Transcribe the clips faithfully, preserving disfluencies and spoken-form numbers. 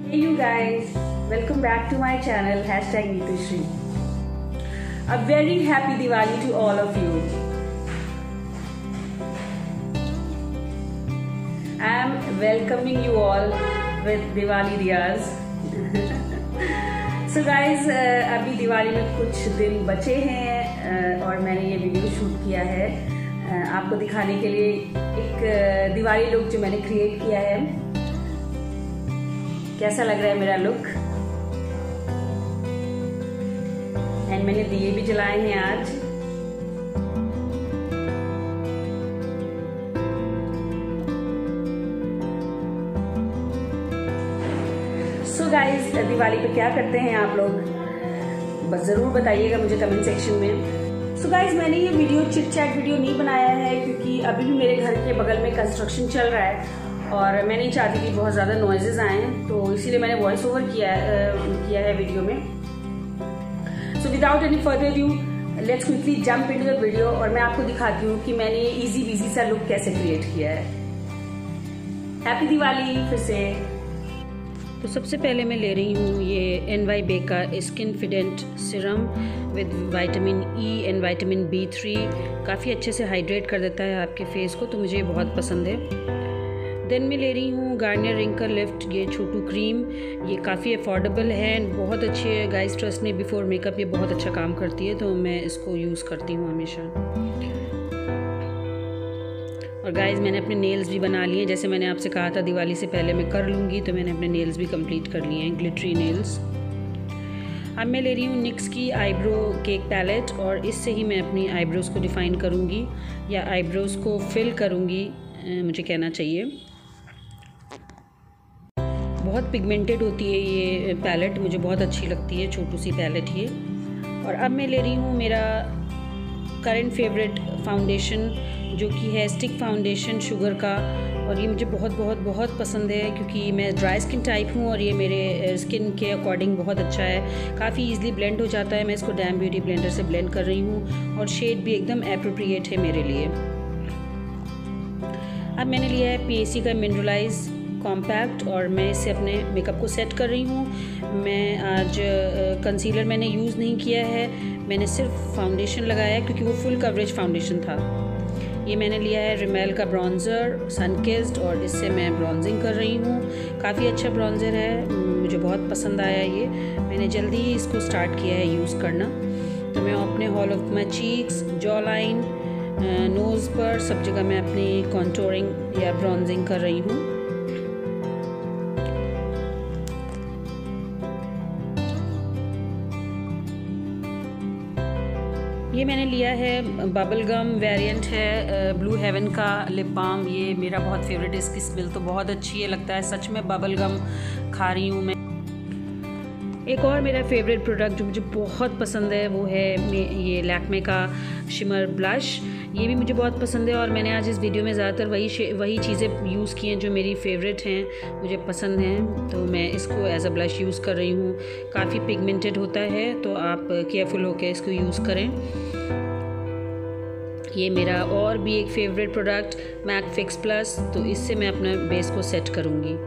Hey you guys, welcome back to my channel hashtag Neetushri. A very happy Diwali to all of you. I am welcoming you all with Diwali Diyas. So guys, अभी दिवाली में कुछ दिन बचे हैं और मैंने ये video shoot किया है आपको दिखाने के लिए एक दिवाली लुक जो मैंने क्रिएट किया है। कैसा लग रहा है मेरा लुक? एंड मैंने दिए भी जलाए हैं आज। सो गाइस, दिवाली पे क्या करते हैं आप लोग, बस जरूर बताइएगा मुझे कमेंट सेक्शन में। सो गाइस, मैंने ये वीडियो चिट चैट वीडियो नहीं बनाया है क्योंकि अभी भी मेरे घर के बगल में कंस्ट्रक्शन चल रहा है और मैं नहीं चाहती थी बहुत ज़्यादा नॉइजेज आए, तो इसीलिए मैंने वॉइस ओवर किया किया है वीडियो में। So without any further due let's quickly jump into the video और मैं आपको दिखाती हूँ कि मैंने ये इजी बिजी सा लुक कैसे क्रिएट किया है। हैप्पी दिवाली फिर से। तो सबसे पहले मैं ले रही हूँ ये एन वाई बे का skinfident serum with vitamin E and vitamin B three. काफ़ी अच्छे से हाइड्रेट कर देता है आपके फेस को, तो मुझे ये बहुत पसंद है। देन मैं ले रही हूँ गार्नियर रिंकल लिफ्ट ये छोटू क्रीम। ये काफ़ी अफोर्डेबल है, बहुत अच्छी है। Guys trust me before makeup ये बहुत अच्छा काम करती है, तो मैं इसको यूज़ करती हूँ हमेशा। और गाइस, मैंने अपने नेल्स भी बना लिए, जैसे मैंने आपसे कहा था दिवाली से पहले मैं कर लूँगी, तो मैंने अपने नेल्स भी कंप्लीट कर लिए हैं, ग्लिटरी नेल्स। अब मैं ले रही हूँ निक्स की आईब्रो केक पैलेट और इससे ही मैं अपनी आईब्रोज़ को डिफ़ाइन करूँगी या आईब्रोज़ को फिल करूँगी, मुझे कहना चाहिए। बहुत पिगमेंटेड होती है ये पैलेट, मुझे बहुत अच्छी लगती है, छोटू सी पैलेट ये। और अब मैं ले रही हूँ मेरा करंट फेवरेट फाउंडेशन जो कि है स्टिक फाउंडेशन शुगर का, और ये मुझे बहुत बहुत बहुत पसंद है क्योंकि मैं ड्राई स्किन टाइप हूँ और ये मेरे स्किन के अकॉर्डिंग बहुत अच्छा है। काफ़ी ईजिली ब्लेंड हो जाता है। मैं इसको डैम ब्यूटी ब्लेंडर से ब्लेंड कर रही हूँ और शेड भी एकदम एप्रोप्रिएट है मेरे लिए। अब मैंने लिया है पी ए सी का मिनरलाइज कॉम्पैक्ट और मैं इससे अपने मेकअप को सेट कर रही हूँ। मैं आज कंसीलर मैंने यूज़ नहीं किया है, मैंने सिर्फ फाउंडेशन लगाया है क्योंकि वो फुल कवरेज फाउंडेशन था। ये मैंने लिया है रिमेल का ब्रॉन्ज़र सनकिस्ड और इससे मैं ब्रॉन्जिंग कर रही हूँ। काफ़ी अच्छा ब्रॉन्ज़र है, मुझे बहुत पसंद आया ये। मैंने जल्दी ही इसको स्टार्ट किया है यूज़ करना। तो मैं अपने hollow of my cheeks, jawline, nose पर सब जगह मैं अपनी कॉन्टोरिंग या ब्रॉन्जिंग कर रही हूँ। ये मैंने लिया है बबल गम वेरिएंट है ब्लू हेवन का लिप बाम। ये मेरा बहुत फेवरेट है, इसकी स्मेल तो बहुत अच्छी है, लगता है सच में बबल गम खा रही हूँ मैं। एक और मेरा फेवरेट प्रोडक्ट जो मुझे बहुत पसंद है वो है ये लैक्मे का शिमर ब्लश। ये भी मुझे बहुत पसंद है और मैंने आज इस वीडियो में ज़्यादातर वही वही चीज़ें यूज़ की हैं जो मेरी फेवरेट हैं, मुझे पसंद हैं, तो मैं इसको एज अ ब्लश यूज़ कर रही हूँ। काफ़ी पिगमेंटेड होता है, तो आप केयरफुल होकर इसको यूज़ करें। ये मेरा और भी एक favourite product MAC fix plus, तो इससे मैं अपना बेस को सेट करूँगी।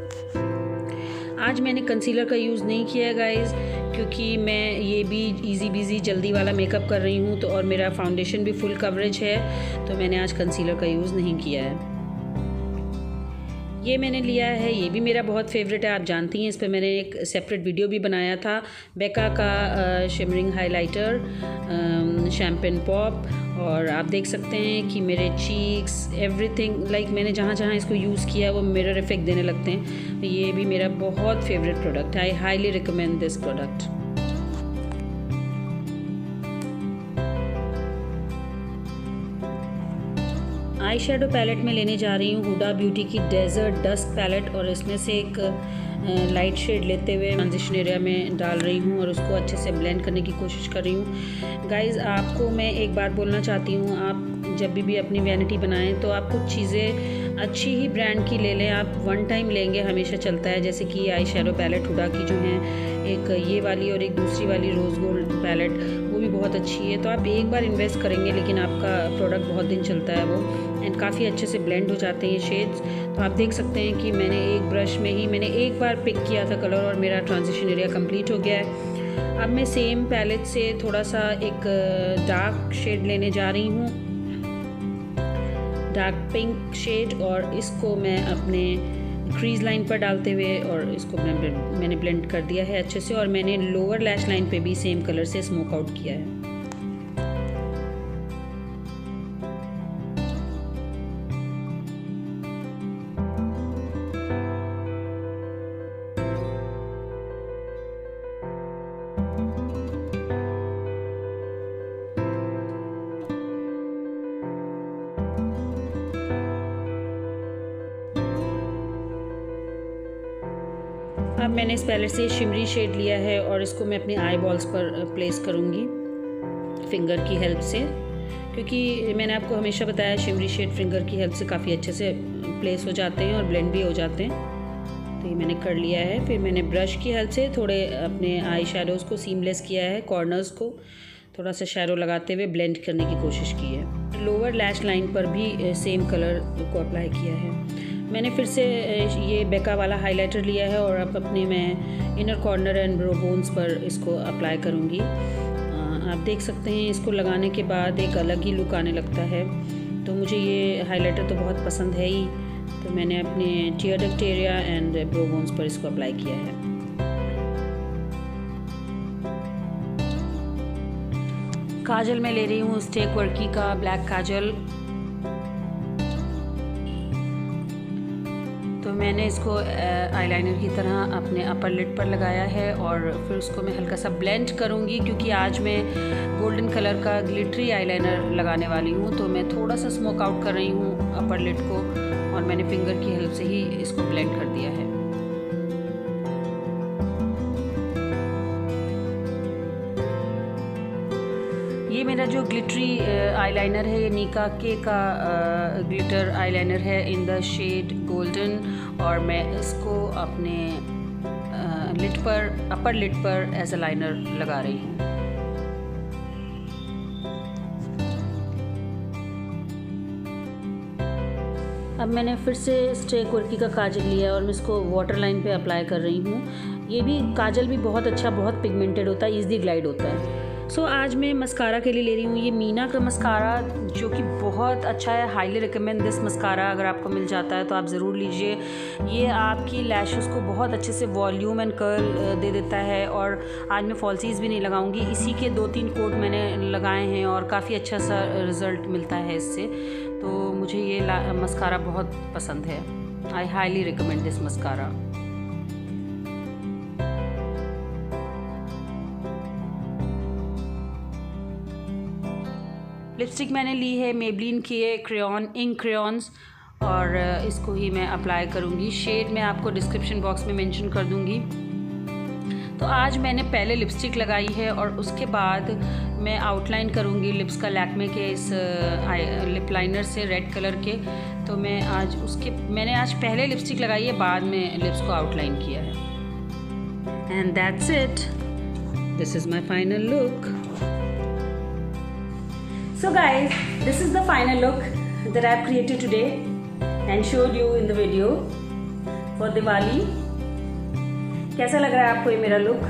आज मैंने कंसीलर का यूज़ नहीं किया है गाइस क्योंकि मैं ये भी इजी बिजी जल्दी वाला मेकअप कर रही हूँ, तो और मेरा फाउंडेशन भी फुल कवरेज है, तो मैंने आज कंसीलर का यूज़ नहीं किया है। ये मैंने लिया है, ये भी मेरा बहुत फेवरेट है, आप जानती हैं, इस पर मैंने एक सेपरेट वीडियो भी बनाया था। बेका का शिमरिंग हाइलाइटर शैम्पेन पॉप, और आप देख सकते हैं कि मेरे चीक्स एवरीथिंग लाइक मैंने जहाँ जहाँ इसको यूज़ किया वो मिरर इफेक्ट देने लगते हैं। ये भी मेरा बहुत फेवरेट प्रोडक्ट है, I highly recommend this product. Eye shadow palette में लेने जा रही हूँ हुडा ब्यूटी की डेजर्ट डस्क पैलेट और इसमें से एक लाइट शेड लेते हुए ट्रांजिशन एरिया में डाल रही हूँ और उसको अच्छे से ब्लेंड करने की कोशिश कर रही हूँ। गाइज़, आपको मैं एक बात बोलना चाहती हूँ, आप जब भी भी अपनी वैनिटी बनाएं तो आप कुछ चीज़ें अच्छी ही ब्रांड की ले लें। आप वन टाइम लेंगे हमेशा चलता है, जैसे कि आई शेडो पैलेट हुडा की जो है, एक ये वाली और एक दूसरी वाली रोज़ गोल्ड पैलेट, वो भी बहुत अच्छी है। तो आप एक बार इन्वेस्ट करेंगे लेकिन आपका प्रोडक्ट बहुत दिन चलता है वो, एंड काफ़ी अच्छे से ब्लेंड हो जाते हैं ये शेड्स। तो आप देख सकते हैं कि मैंने एक ब्रश में ही मैंने एक बार पिक किया था कलर और मेरा ट्रांजिशन एरिया कंप्लीट हो गया है। अब मैं सेम पैलेट से थोड़ा सा एक डार्क शेड लेने जा रही हूँ, डार्क पिंक शेड, और इसको मैं अपने क्रीज लाइन पर डालते हुए और इसको मैं मैंने ब्लेंड कर दिया है अच्छे से, और मैंने लोअर लैश लाइन पे भी सेम कलर से स्मोक आउट किया है। अब मैंने इस पैलेट से शिमरी शेड लिया है और इसको मैं अपने आई बॉल्स पर प्लेस करूँगी फिंगर की हेल्प से, क्योंकि मैंने आपको हमेशा बताया शिमरी शेड फिंगर की हेल्प से काफ़ी अच्छे से प्लेस हो जाते हैं और ब्लेंड भी हो जाते हैं। तो ये मैंने कर लिया है। फिर मैंने ब्रश की हेल्प से थोड़े अपने आई शेडोज़ को सीमलेस किया है, कॉर्नर्स को थोड़ा सा शैडो लगाते हुए ब्लेंड करने की कोशिश की है। लोअर लैश लाइन पर भी सेम कलर को अप्लाई किया है। मैंने फिर से ये बेका वाला हाइलाइटर लिया है और अब अपने मैं inner corner and brow bones पर इसको अप्लाई करूँगी। आप देख सकते हैं इसको लगाने के बाद एक अलग ही लुक आने लगता है। तो मुझे ये हाइलाइटर तो बहुत पसंद है ही, तो मैंने अपने tear duct area and brow bones पर इसको अप्लाई किया है। काजल मैं ले रही हूँ स्टेक वर्की का ब्लैक काजल। तो मैंने इसको आईलाइनर की तरह अपने अपर लिड पर लगाया है और फिर उसको मैं हल्का सा ब्लेंड करूँगी, क्योंकि आज मैं गोल्डन कलर का ग्लिटरी आईलाइनर लगाने वाली हूँ। तो मैं थोड़ा सा स्मोक आउट कर रही हूँ अपर लिड को और मैंने फिंगर की हेल्प से ही इसको ब्लेंड कर दिया है। ये मेरा जो ग्लिटरी आईलाइनर है ये नीका के का ग्लिटर आईलाइनर है इन द शेड गोल्डन, और मैं इसको अपने लिड पर अपर लिड पर एज अ लाइनर लगा रही हूँ। अब मैंने फिर से स्टेक वर्की का काजल लिया और मैं इसको वाटर लाइन पे अप्लाई कर रही हूँ। ये भी काजल भी बहुत अच्छा, बहुत पिगमेंटेड होता है, ईजी ग्लाइड होता है। सो so, आज मैं मस्कारा के लिए ले रही हूँ ये मीना का मस्कारा, जो कि बहुत अच्छा है। Highly recommend this mascara. अगर आपको मिल जाता है तो आप ज़रूर लीजिए। ये आपकी लैशेस को बहुत अच्छे से वॉल्यूम एंड कर्ल दे देता है। और आज मैं फॉल्सीज भी नहीं लगाऊंगी, इसी के दो तीन कोट मैंने लगाए हैं और काफ़ी अच्छा सा रिज़ल्ट मिलता है इससे। तो मुझे ये मस्कारा बहुत पसंद है। I highly recommend this mascara. Lipstick मैंने ली है मेबलिन की है क्रेयॉन इंक क्रेयॉन्स, और इसको ही मैं अप्लाई करूँगी। शेड मैं आपको डिस्क्रिप्शन बॉक्स में मेंशन कर दूँगी। तो आज मैंने पहले लिपस्टिक लगाई है और उसके बाद मैं आउटलाइन करूँगी लिप्स का लैक्मे के इस लिप लाइनर से रेड कलर के। तो मैं आज उसके मैंने आज पहले लिपस्टिक लगाई है, बाद में लिप्स को आउटलाइन किया है। And that's it, this is my final look. So guys, this is the final look that I've created today and showed you in the video for Diwali. कैसा लग रहा है आपको ये मेरा लुक?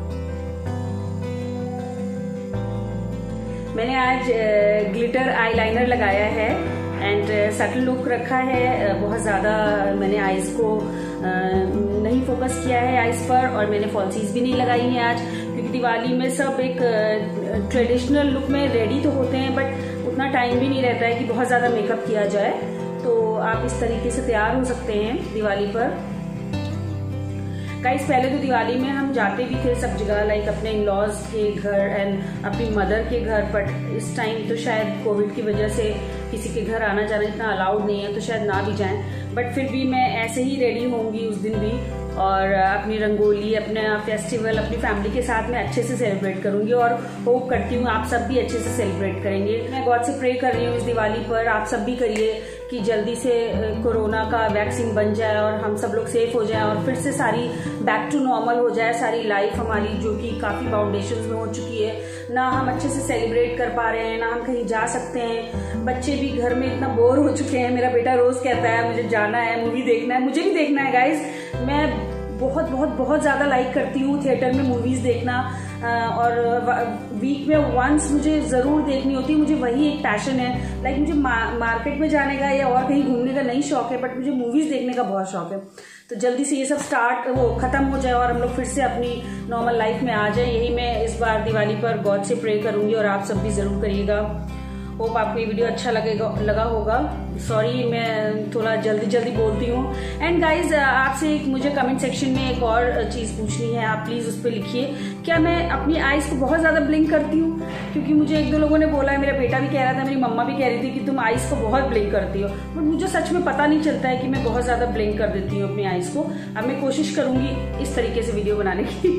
मैंने आज ग्लिटर आईलाइनर लगाया है एंड सटल लुक रखा है। बहुत ज़्यादा मैंने आईज को नहीं फोकस किया है आईज पर, और मैंने फॉल्सीज भी नहीं लगाई हैं आज, क्योंकि दिवाली में सब एक ट्रेडिशनल लुक में रेडी तो होते हैं, बट उतना टाइम भी नहीं रहता है कि बहुत ज़्यादा मेकअप किया जाए। तो आप इस तरीके से तैयार हो सकते हैं दिवाली पर। गाइस, पहले तो दिवाली में हम जाते भी थे सब जगह, लाइक अपने इन लॉज के घर एंड अपनी मदर के घर, बट इस टाइम तो शायद कोविड की वजह से किसी के घर आना जाना इतना अलाउड नहीं है, तो शायद ना भी जाएं। बट फिर भी मैं ऐसे ही रेडी होंगी उस दिन भी, और अपनी रंगोली, अपना फेस्टिवल अपनी फैमिली के साथ में अच्छे से सेलिब्रेट करूंगी, और होप करती हूँ आप सब भी अच्छे से सेलिब्रेट करेंगे। मैं गॉड से प्रे कर रही हूँ इस दिवाली पर, आप सब भी करिए कि जल्दी से कोरोना का वैक्सीन बन जाए और हम सब लोग सेफ हो जाएं और फिर से सारी बैक टू नॉर्मल हो जाए सारी लाइफ हमारी, जो कि काफ़ी बाउंडेशन में हो चुकी है। ना हम अच्छे से सेलिब्रेट कर पा रहे हैं, ना हम कहीं जा सकते हैं, बच्चे भी घर में इतना बोर हो चुके हैं। मेरा बेटा रोज़ कहता है मुझे जाना है, मूवी देखना है। मुझे भी देखना है गाइज, मैं बहुत बहुत बहुत ज़्यादा लाइक करती हूँ थिएटर में मूवीज़ देखना, और वीक में वंस मुझे ज़रूर देखनी होती है। मुझे वही एक पैशन है। लाइक मुझे मार्केट में जाने का या और कहीं घूमने का नहीं शौक है, बट मुझे मूवीज़ देखने का बहुत शौक है। तो जल्दी से ये सब स्टार्ट वो ख़त्म हो जाए और हम लोग फिर से अपनी नॉर्मल लाइफ में आ जाए, यही मैं इस बार दिवाली पर गॉड से प्रे करूँगी और आप सब भी ज़रूर करिएगा। होप आपको ये वीडियो अच्छा लगेगा लगा होगा। सॉरी मैं थोड़ा जल्दी जल्दी बोलती हूँ। एंड गाइज आपसे एक मुझे कमेंट सेक्शन में एक और चीज़ पूछनी है, आप प्लीज़ उस पर लिखिए, क्या मैं अपनी आइज़ को बहुत ज़्यादा ब्लिंक करती हूँ? क्योंकि मुझे एक दो लोगों ने बोला है, मेरा बेटा भी कह रहा था, मेरी मम्मा भी कह रही थी कि तुम आइज़ को बहुत ब्लिंक करती हो, बट मुझे सच में पता नहीं चलता है कि मैं बहुत ज़्यादा ब्लिंक कर देती हूँ अपनी आइज़ को। अब मैं कोशिश करूँगी इस तरीके से वीडियो बनाने की।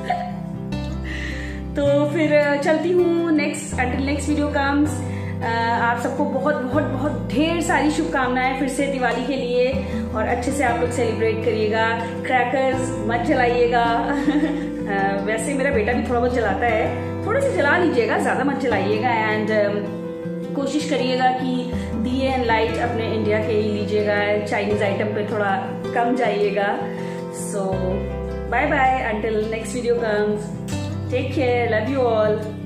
तो फिर चलती हूँ next until next video comes. आप सबको बहुत बहुत बहुत ढेर सारी शुभकामनाएं फिर से दिवाली के लिए, और अच्छे से आप लोग सेलिब्रेट करिएगा। क्रैकर्स मत जलाइएगा। वैसे मेरा बेटा भी थोड़ा बहुत जलाता है, थोड़े से जला लीजिएगा, ज़्यादा मत जलाइएगा। एंड uh, कोशिश करिएगा कि दिए एंड लाइट अपने इंडिया के ही लीजिएगा, चाइनीज़ आइटम पे थोड़ा कम जाइएगा। So bye bye until next video comes, take care, love you all.